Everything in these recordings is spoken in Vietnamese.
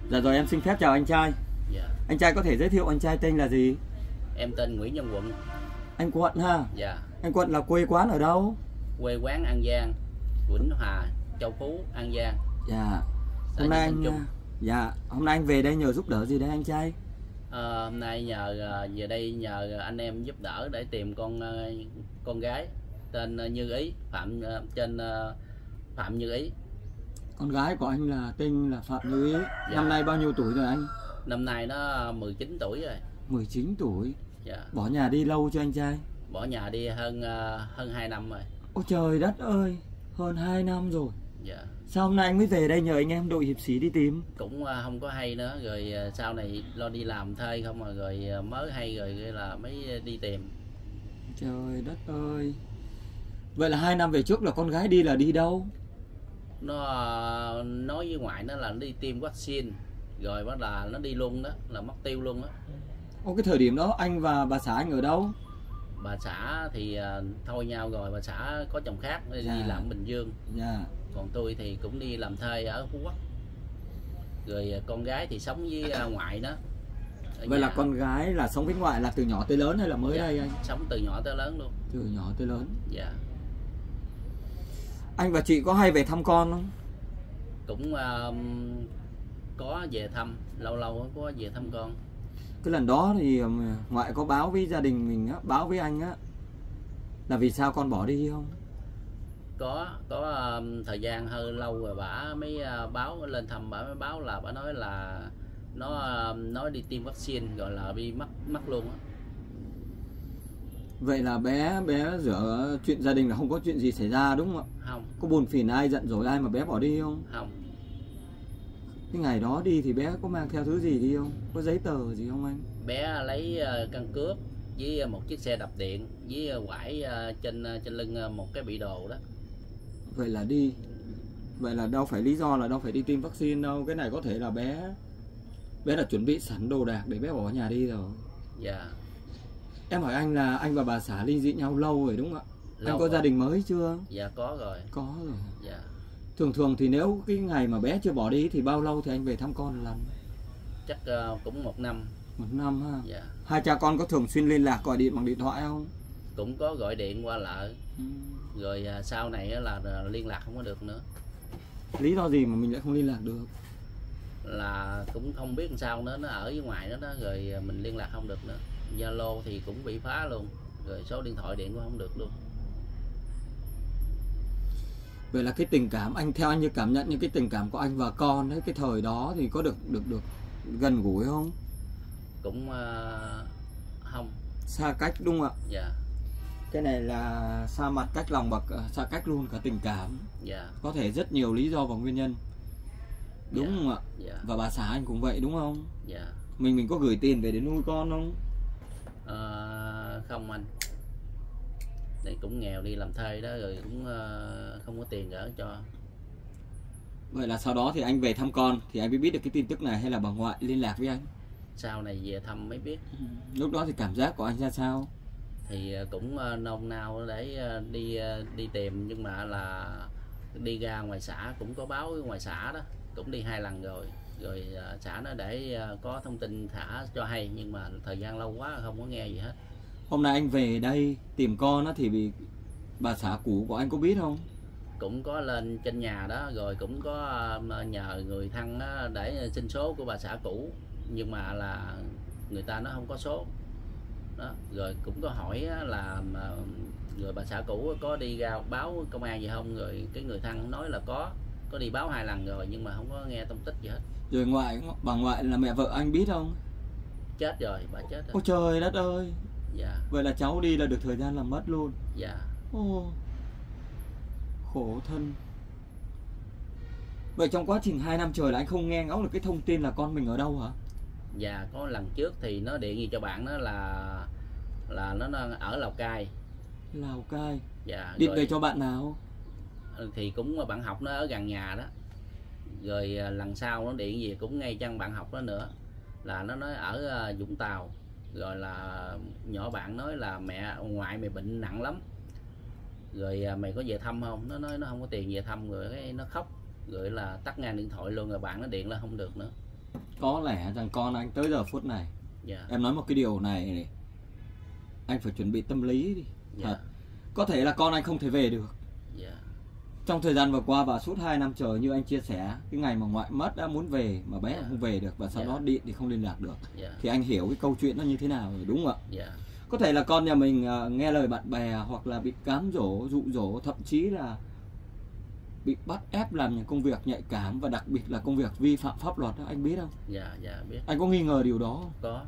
Dạ rồi, em xin phép chào anh trai. Dạ. Anh trai có thể giới thiệu anh trai tên là gì? Em tên Nguyễn Văn Quận. Anh Quận ha? Dạ. Anh Quận là quê quán ở đâu? Quê quán An Giang, Vĩnh Hòa, Châu Phú, An Giang. Dạ. Xã Hôm nay Nhân Thành anh hôm nay anh về đây nhờ giúp đỡ gì đấy anh trai? Hôm nay về đây nhờ anh em giúp đỡ để tìm con gái tên Như Ý, Phạm Như Ý. Con gái của anh là tên là Phạm Như Ý. Dạ. Năm nay bao nhiêu tuổi rồi anh? Năm nay nó 19 tuổi rồi. 19 tuổi. Dạ. Bỏ nhà đi lâu cho anh trai? Bỏ nhà đi hơn 2 năm rồi. Ôi trời đất ơi, hơn 2 năm rồi. Dạ. Sao hôm nay anh mới về đây nhờ anh em đội hiệp sĩ đi tìm? Cũng không có hay nữa, rồi sau này lo đi làm thuê không mà rồi mới hay rồi là mới đi tìm. Trời đất ơi. Vậy là 2 năm về trước là con gái đi là đi đâu? Nó nói với ngoại nó là nó đi tiêm vaccine rồi bắt là nó đi luôn đó, là mất tiêu luôn đó. Ô, cái thời điểm đó anh và bà xã anh ở đâu? Bà xã thì thôi nhau rồi, bà xã có chồng khác đi làm Bình Dương. Dạ. Còn tôi thì cũng đi làm thuê ở Phú Quốc. Rồi con gái thì sống với ngoại đó. Vậy là con gái là sống với ngoại là từ nhỏ tới lớn hay là mới đây anh? Sống từ nhỏ tới lớn luôn. Từ nhỏ tới lớn. Dạ. Anh và chị có hay về thăm con không? Cũng có về thăm, lâu lâu có về thăm con. Cái lần đó thì ngoại có báo với gia đình mình á, báo với anh á là vì sao con bỏ đi không? Có thời gian hơi lâu rồi bả mới báo lên thăm, bả mới báo là bả nói là nó nói đi tiêm vaccine rồi là bị mất luôn á. Vậy là bé giữa chuyện gia đình là không có chuyện gì xảy ra đúng không ạ? Không. Có buồn phiền ai giận dỗi ai mà bé bỏ đi không? Không. Cái ngày đó đi thì bé có mang theo thứ gì đi không? Có giấy tờ gì không anh? Bé lấy căn cước với một chiếc xe đạp điện với quải trên lưng một cái bị đồ đó. Vậy là đi. Vậy là đâu phải lý do là đâu phải đi tiêm vaccine đâu. Cái này có thể là bé đã chuẩn bị sẵn đồ đạc để bé bỏ nhà đi rồi. Dạ. Em hỏi anh là anh và bà xã ly dị nhau lâu rồi đúng không ạ? Lâu anh có rồi. Gia đình mới chưa? Dạ có rồi. Có rồi. Dạ. Thường thì nếu cái ngày mà bé chưa bỏ đi thì bao lâu thì anh về thăm con lần? Chắc cũng 1 năm. 1 năm ha. Dạ. Hai cha con có thường xuyên liên lạc gọi điện bằng điện thoại không? Cũng có gọi điện qua lại. Rồi sau này là liên lạc không có được nữa. Lý do gì mà mình lại không liên lạc được? Là cũng không biết làm sao nữa, nó ở với ngoài đó rồi mình liên lạc không được nữa. Zalo thì cũng bị phá luôn, rồi số điện thoại điện cũng không được luôn. Vậy là cái tình cảm anh, theo anh như cảm nhận những cái tình cảm của anh và con ấy, cái thời đó thì có được gần gũi không? Cũng không. Xa cách đúng không ạ? Dạ. Cái này là xa mặt cách lòng và xa cách luôn cả tình cảm. Dạ. Có thể rất nhiều lý do và nguyên nhân. Đúng dạ. không ạ? Dạ. Và bà xã anh cũng vậy đúng không? Dạ. Mình có gửi tiền về để nuôi con không? Không anh. Này cũng nghèo, đi làm thuê đó rồi cũng không có tiền gửi cho. Vậy là sau đó thì anh về thăm con thì anh mới biết được cái tin tức này hay là bà ngoại liên lạc với anh? Sau này về thăm mới biết. Lúc đó thì cảm giác của anh ra sao? Thì cũng nôn nao để đi tìm, nhưng mà là đi ra ngoài xã cũng có báo với ngoài xã đó, cũng đi 2 lần rồi. Rồi xã nó để có thông tin thả cho hay, nhưng mà thời gian lâu quá không có nghe gì hết. Hôm nay anh về đây tìm con á thì bị bà xã cũ của anh có biết không? Cũng có lên trên nhà đó, rồi cũng có nhờ người thân để xin số của bà xã cũ, nhưng mà là người ta nó không có số đó. Rồi cũng có hỏi là người bà xã cũ có đi ra báo công an gì không, rồi cái người thân nói là có đi báo 2 lần rồi nhưng mà không có nghe tung tích gì hết. Rồi bà ngoại là mẹ vợ anh biết không? Chết rồi, bà chết rồi. Ôi trời đất ơi. Dạ. Vậy là cháu đi là được thời gian làm mất luôn. Dạ. Ô, khổ thân. Vậy trong quá trình 2 năm trời là anh không nghe ngóng được cái thông tin là con mình ở đâu hả? Dạ, có lần trước thì nó điện gì cho bạn đó là nó ở Lào Cai. Lào Cai. Dạ. Điện về cho bạn nào? Thì cũng bạn học nó ở gần nhà đó. Rồi lần sau nó điện gì cũng ngay chân bạn học đó nữa, là nó nói ở Vũng Tàu. Rồi là nhỏ bạn nói là mẹ ngoại mày bệnh nặng lắm, rồi mày có về thăm không? Nó nói nó không có tiền về thăm, rồi cái nó khóc, rồi là tắt ngang điện thoại luôn, rồi bạn nó điện là không được nữa. Có lẽ rằng con anh tới giờ phút này, Dạ. em nói một cái điều này, anh phải chuẩn bị tâm lý đi. Dạ. Thật. Có thể là con anh không thể về được. Dạ. Trong thời gian vừa qua và suốt 2 năm trời như anh chia sẻ, cái ngày mà ngoại mất đã muốn về mà bé Dạ. không về được, và sau Dạ. đó điện thì không liên lạc được. Dạ. Thì anh hiểu cái câu chuyện nó như thế nào rồi, đúng không ạ? Dạ. Có thể là con nhà mình nghe lời bạn bè, hoặc là bị cám dỗ, dụ dỗ, thậm chí là bị bắt ép làm những công việc nhạy cảm, và đặc biệt là công việc vi phạm pháp luật đó, anh biết không? Dạ. Dạ biết. Anh có nghi ngờ điều đó không? Có.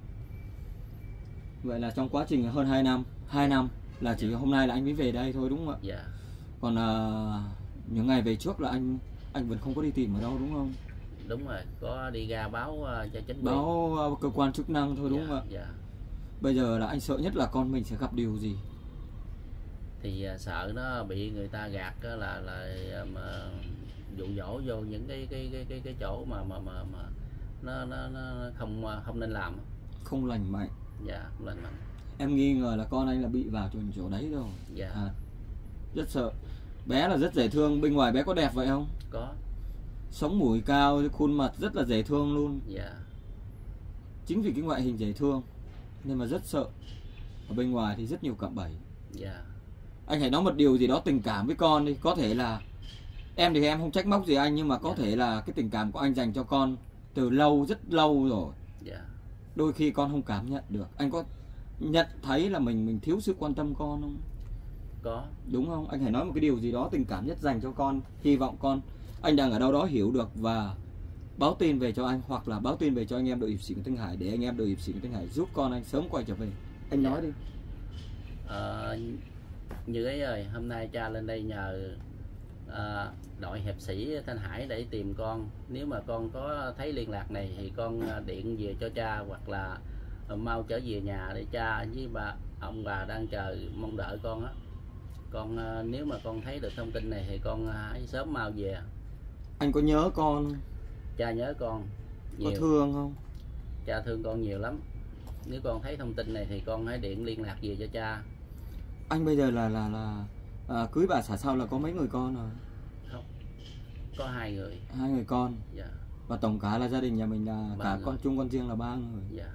Vậy là trong quá trình hơn 2 năm là chỉ hôm nay là anh mới về đây thôi, đúng không ạ? Dạ. Còn những ngày về trước là anh vẫn không có đi tìm ở đâu, đúng không? Đúng rồi, có đi ra báo cho chính quyền. Báo cơ quan chức năng thôi, đúng Dạ. không ạ? Dạ. Bây giờ là anh sợ nhất là con mình sẽ gặp điều gì? Thì sợ nó bị người ta gạt á, là mà dụ dỗ vô những cái chỗ mà nó không nên làm. Không lành mạnh. Dạ, không lành mạnh. Em nghi ngờ là con anh là bị vào chỗ đấy rồi. Dạ. Rất sợ. Bé là rất dễ thương, bên ngoài bé có đẹp vậy không? Có. Sống mũi cao, khuôn mặt rất là dễ thương luôn. Dạ. Chính vì cái ngoại hình dễ thương nên mà rất sợ. Ở bên ngoài thì rất nhiều cạm bẫy. Dạ. Anh hãy nói một điều gì đó tình cảm với con đi. Có thể là em thì em không trách móc gì anh, nhưng mà có thể là cái tình cảm của anh dành cho con từ lâu, rất lâu rồi. Dạ. Đôi khi con không cảm nhận được. Anh có nhận thấy là mình thiếu sự quan tâm con không? Có. Đúng không? Anh hãy nói một cái điều gì đó tình cảm nhất dành cho con. Hy vọng con anh đang ở đâu đó hiểu được và báo tin về cho anh, hoặc là báo tin về cho anh em đội hiệp sĩ Nguyễn Thanh Hải, để anh em đội hiệp sĩ Nguyễn Thanh Hải giúp con anh sớm quay trở về. Anh nói đi. Như ấy ơi, hôm nay cha lên đây nhờ đội hiệp sĩ Thanh Hải để tìm con. Nếu mà con có thấy liên lạc này thì con điện về cho cha, hoặc là mau trở về nhà để cha với ông bà đang chờ mong đợi con á. Con nếu mà con thấy được thông tin này thì con hãy sớm mau về. Anh có nhớ con? Cha nhớ con nhiều. Có thương không? Cha thương con nhiều lắm. Nếu con thấy thông tin này thì con hãy điện liên lạc về cho cha. Anh bây giờ là cưới bà xã sau là có mấy người con rồi? Không, có 2 người. 2 người con. Dạ. Và tổng cả là gia đình nhà mình là 3 cả người. con chung con riêng là 3 người. Dạ.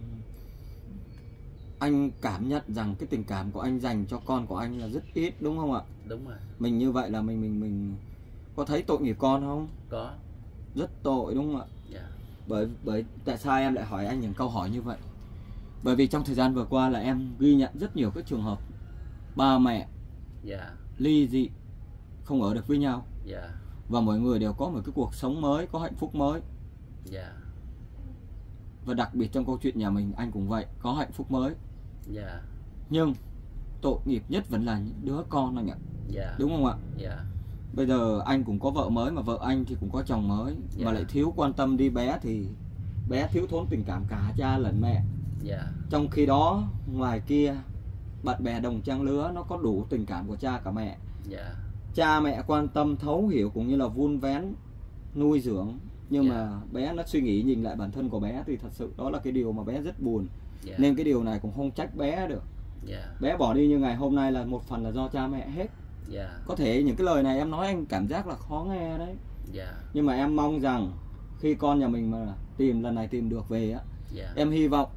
Anh cảm nhận rằng cái tình cảm của anh dành cho con của anh là rất ít, đúng không ạ? Đúng rồi. Mình như vậy là mình có thấy tội nghiệp con không? Có. Rất tội, đúng không ạ? Dạ. Bởi tại sao em lại hỏi anh những câu hỏi như vậy? Bởi vì trong thời gian vừa qua là em ghi nhận rất nhiều các trường hợp ba mẹ Dạ. ly dị, không ở được với nhau, Dạ. và mỗi người đều có một cái cuộc sống mới, có hạnh phúc mới. Dạ. Và đặc biệt trong câu chuyện nhà mình, anh cũng vậy, có hạnh phúc mới. Dạ. Nhưng tội nghiệp nhất vẫn là những đứa con anh ạ. Dạ. Đúng không ạ? Dạ. Bây giờ anh cũng có vợ mới, mà vợ anh thì cũng có chồng mới, Dạ. mà lại thiếu quan tâm đi bé, thì bé thiếu thốn tình cảm cả cha lẫn mẹ. Dạ. Trong khi đó ngoài kia, bạn bè đồng trang lứa nó có đủ tình cảm của cha cả mẹ. Dạ. Cha mẹ quan tâm, thấu hiểu cũng như là vun vén, nuôi dưỡng. Nhưng Dạ. mà bé nó suy nghĩ nhìn lại bản thân của bé thì thật sự đó là cái điều mà bé rất buồn. Dạ. Nên cái điều này cũng không trách bé được. Dạ. Bé bỏ đi như ngày hôm nay là một phần là do cha mẹ hết. Dạ. Có thể những cái lời này em nói anh cảm giác là khó nghe đấy. Dạ. Nhưng mà em mong rằng khi con nhà mình mà lần này tìm được về á, Dạ. em hy vọng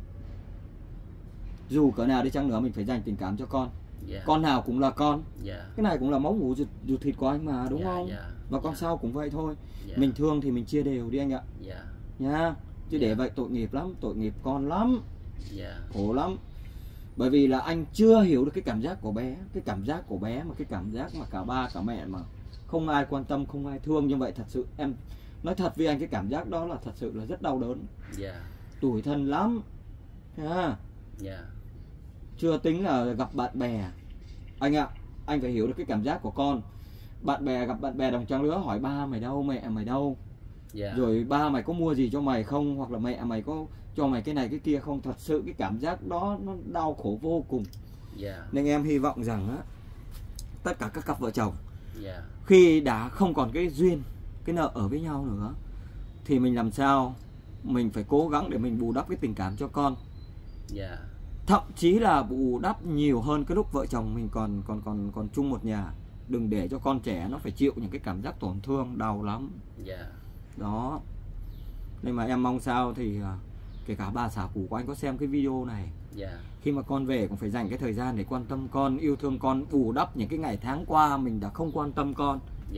dù cỡ nào đi chăng nữa mình phải dành tình cảm cho con. Dạ. Con nào cũng là con. Dạ. Cái này cũng là máu mủ ruột thịt của anh mà, đúng Dạ. không? Dạ. Và con Dạ. sau cũng vậy thôi. Dạ. Mình thương thì mình chia đều đi anh ạ. Dạ. Nha. Chứ Dạ. để vậy tội nghiệp lắm, tội nghiệp con lắm. Dạ. Khổ lắm. Bởi vì là anh chưa hiểu được cái cảm giác của bé. Cái cảm giác của bé mà cái cảm giác mà cả ba cả mẹ mà không ai quan tâm, không ai thương như vậy. Thật sự em nói thật với anh, cái cảm giác đó là thật sự là rất đau đớn. Dạ. Tủi thân lắm. Ha. Dạ. Chưa tính là gặp bạn bè. Anh ạ, anh phải hiểu được cái cảm giác của con. Bạn bè gặp bạn bè đồng trang lứa hỏi ba mày đâu, mẹ mày đâu. Dạ. Rồi ba mày có mua gì cho mày không, hoặc là mẹ mày có cho mày cái này cái kia không. Thật sự cái cảm giác đó nó đau khổ vô cùng. Dạ. Nên em hy vọng rằng á, tất cả các cặp vợ chồng Dạ. khi đã không còn cái duyên, cái nợ ở với nhau nữa, thì mình làm sao mình phải cố gắng để mình bù đắp cái tình cảm cho con. Dạ. Thậm chí là bù đắp nhiều hơn cái lúc vợ chồng mình còn chung một nhà. Đừng để cho con trẻ nó phải chịu những cái cảm giác tổn thương đau lắm. Dạ. Đó. Nên mà em mong sao thì kể cả bà xã cũ của anh có xem cái video này, khi mà con về cũng phải dành cái thời gian để quan tâm con, yêu thương con, bù đắp những cái ngày tháng qua mình đã không quan tâm con.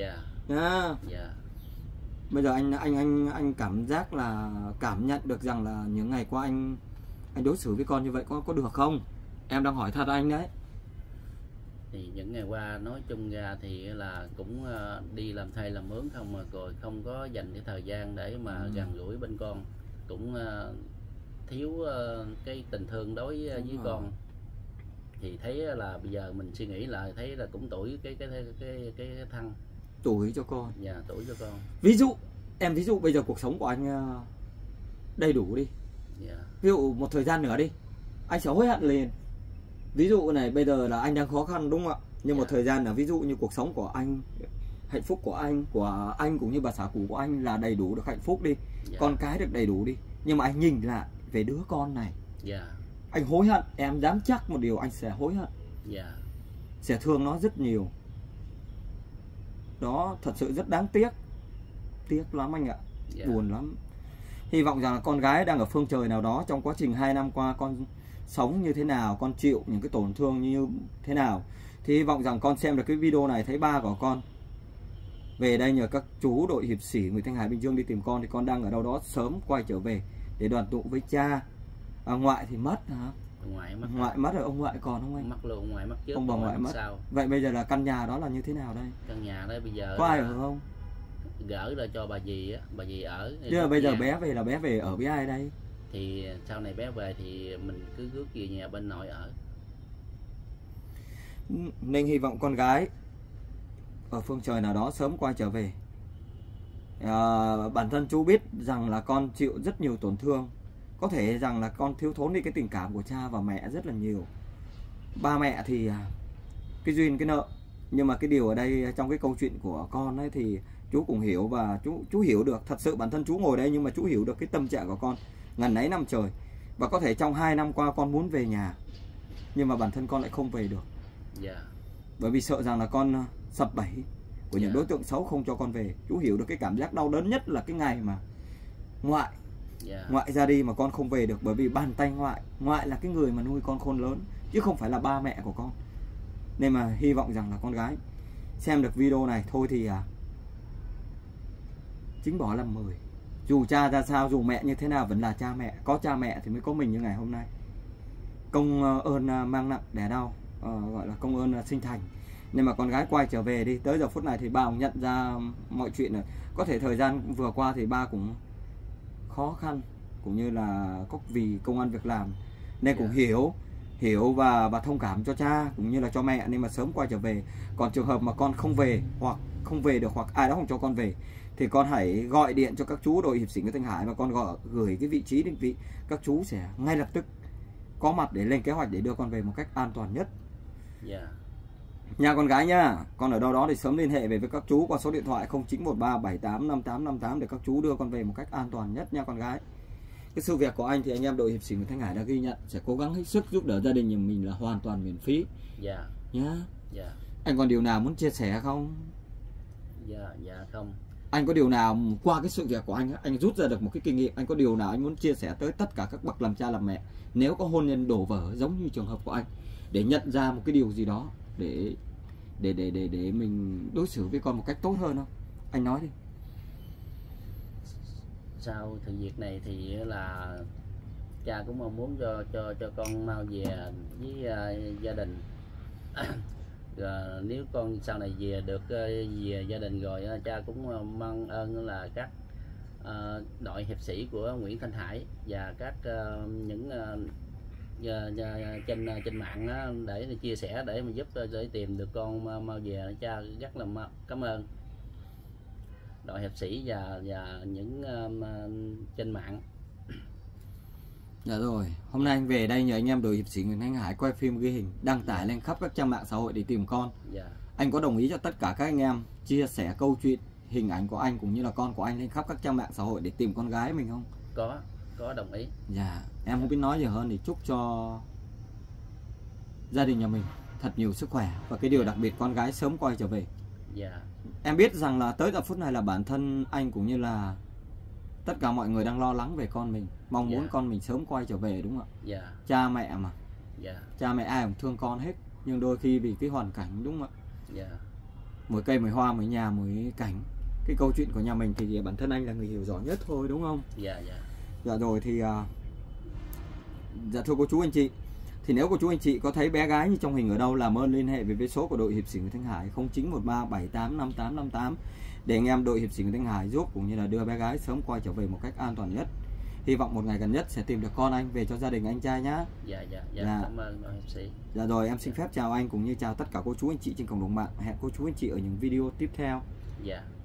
Bây giờ anh cảm giác là cảm nhận được rằng là những ngày qua anh đối xử với con như vậy có được không? Em đang hỏi thật anh đấy. Thì những ngày qua nói chung ra thì là cũng đi làm thuê làm mướn không, mà rồi không có dành cái thời gian để mà gần gũi bên con, cũng thiếu cái tình thương đối với con. Thì thấy là bây giờ mình suy nghĩ lại thấy là cũng tuổi cái thăng tuổi cho con. Tuổi cho con. Ví dụ bây giờ cuộc sống của anh đầy đủ đi, ví dụ một thời gian nữa đi anh sẽ hối hận liền. Ví dụ này, bây giờ là anh đang khó khăn đúng không ạ, nhưng một thời gian là ví dụ như cuộc sống của anh, hạnh phúc của anh cũng như bà xã cũ của anh là đầy đủ được hạnh phúc đi, con cái được đầy đủ đi, nhưng mà anh nhìn lại về đứa con này, anh hối hận. Em dám chắc một điều, anh sẽ hối hận, sẽ thương nó rất nhiều. Đó thật sự rất đáng tiếc, tiếc lắm anh ạ, buồn lắm. Hy vọng rằng là con gái đang ở phương trời nào đó, trong quá trình 2 năm qua con sống như thế nào, con chịu những cái tổn thương như thế nào, thì hy vọng rằng con xem được cái video này, thấy ba của con về đây nhờ các chú đội hiệp sĩ người Thanh Hải Bình Dương đi tìm con, thì con đang ở đâu đó sớm quay trở về để đoàn tụ với cha. Ngoại thì mất hả? Ngoại mất rồi, ông ngoại còn không anh? Mất luôn, ông ngoại mất trước, ông bà ngoại mất. Sau. Vậy bây giờ là căn nhà đó là như thế nào đây? Căn nhà đây bây giờ có ai ở không? Gửi ra cho bà dì á, bà dì ở. Chứ là bây giờ bé về là bé về ở với ai đây? Thì sau này bé về thì mình cứ rước về nhà bên nội ở. Nên hy vọng con gái ở phương trời nào đó sớm quay trở về. Bản thân chú biết rằng là con chịu rất nhiều tổn thương, có thể rằng là con thiếu thốn đi cái tình cảm của cha và mẹ rất là nhiều. Ba mẹ thì cái duyên cái nợ, nhưng mà cái điều ở đây trong cái câu chuyện của con ấy thì chú cũng hiểu, và chú hiểu được. Thật sự bản thân chú ngồi đây nhưng mà chú hiểu được cái tâm trạng của con ngần ấy năm trời. Và có thể trong 2 năm qua con muốn về nhà, nhưng mà bản thân con lại không về được. Bởi vì sợ rằng là con sập bẫy của những đối tượng xấu không cho con về. Chú hiểu được cái cảm giác đau đớn nhất là cái ngày mà ngoại ra đi mà con không về được. Bởi vì bàn tay ngoại là cái người mà nuôi con khôn lớn, chứ không phải là ba mẹ của con. Nên mà hy vọng rằng là con gái xem được video này thôi thì chính bỏ làm 10. Dù cha ra sao, dù mẹ như thế nào vẫn là cha mẹ. Có cha mẹ thì mới có mình như ngày hôm nay. Công ơn mang nặng đẻ đau, gọi là công ơn sinh thành. Nên mà con gái quay trở về đi. Tới giờ phút này thì ba cũng nhận ra mọi chuyện rồi. Có thể thời gian vừa qua thì ba cũng khó khăn, cũng như là có vì công ăn việc làm, nên cũng hiểu và thông cảm cho cha cũng như là cho mẹ, nên mà sớm quay trở về. Còn trường hợp mà con không về, hoặc không về được, hoặc ai đó không cho con về, thì con hãy gọi điện cho các chú đội hiệp sĩ người Thanh Hải, và con gửi cái vị trí định vị. Các chú sẽ ngay lập tức có mặt để lên kế hoạch để đưa con về một cách an toàn nhất. Nhà con gái nhá, con ở đâu đó thì sớm liên hệ về với các chú qua số điện thoại 0913785858 để các chú đưa con về một cách an toàn nhất nha con gái. Cái sự việc của anh thì anh em đội hiệp sĩ người Thanh Hải đã ghi nhận, sẽ cố gắng hết sức giúp đỡ gia đình nhà mình là hoàn toàn miễn phí. Nhá. Anh còn điều nào muốn chia sẻ không? Không. Anh có điều nào qua cái sự việc của anh rút ra được một cái kinh nghiệm, anh có điều nào anh muốn chia sẻ tới tất cả các bậc làm cha làm mẹ nếu có hôn nhân đổ vỡ giống như trường hợp của anh, để nhận ra một cái điều gì đó để mình đối xử với con một cách tốt hơn không? Anh nói đi. Sau sự việc này thì là cha cũng mong muốn cho con mau về với gia đình. Rồi nếu con sau này về được về gia đình rồi, cha cũng mong ơn là các đội hiệp sĩ của Nguyễn Thanh Hải và các những trên mạng đó, để chia sẻ để mà giúp để tìm được con mau về. Cha rất là cảm ơn đội hiệp sĩ và những trên mạng. Dạ rồi, hôm nay anh về đây nhờ anh em đội hiệp sĩ Nguyễn Thanh Hải quay phim ghi hình, đăng tải lên khắp các trang mạng xã hội để tìm con. Anh có đồng ý cho tất cả các anh em chia sẻ câu chuyện, hình ảnh của anh cũng như là con của anh lên khắp các trang mạng xã hội để tìm con gái mình không? Có đồng ý. Dạ, em không biết nói gì hơn thì chúc cho gia đình nhà mình thật nhiều sức khỏe, và cái điều đặc biệt con gái sớm quay trở về. Em biết rằng là tới giờ phút này là bản thân anh cũng như là tất cả mọi người đang lo lắng về con mình, mong muốn Dạ. con mình sớm quay trở về, đúng không ạ? Dạ. Cha mẹ mà, Dạ. cha mẹ ai cũng thương con hết, nhưng đôi khi vì cái hoàn cảnh, đúng không ạ? Dạ. Mỗi cây mỗi hoa, mỗi nhà mỗi cảnh. Cái câu chuyện của nhà mình thì bản thân anh là người hiểu rõ nhất thôi, đúng không? Dạ. Dạ. Dạ rồi thì dạ thưa cô chú anh chị, thì nếu cô chú anh chị có thấy bé gái như trong hình ở đâu, làm ơn liên hệ với số của đội hiệp sĩ Nguyễn Thanh Hải 0913785858 để anh em đội hiệp sĩ Nguyễn Thanh Hải giúp, cũng như là đưa bé gái sớm quay trở về một cách an toàn nhất. Hy vọng một ngày gần nhất sẽ tìm được con anh về cho gia đình anh trai nhá. Dạ. Dạ. Dạ. Dạ. Cảm ơn hiệp sĩ. Dạ rồi, em xin phép chào anh cũng như chào tất cả cô chú anh chị trên cộng đồng mạng. Hẹn cô chú anh chị ở những video tiếp theo. Dạ.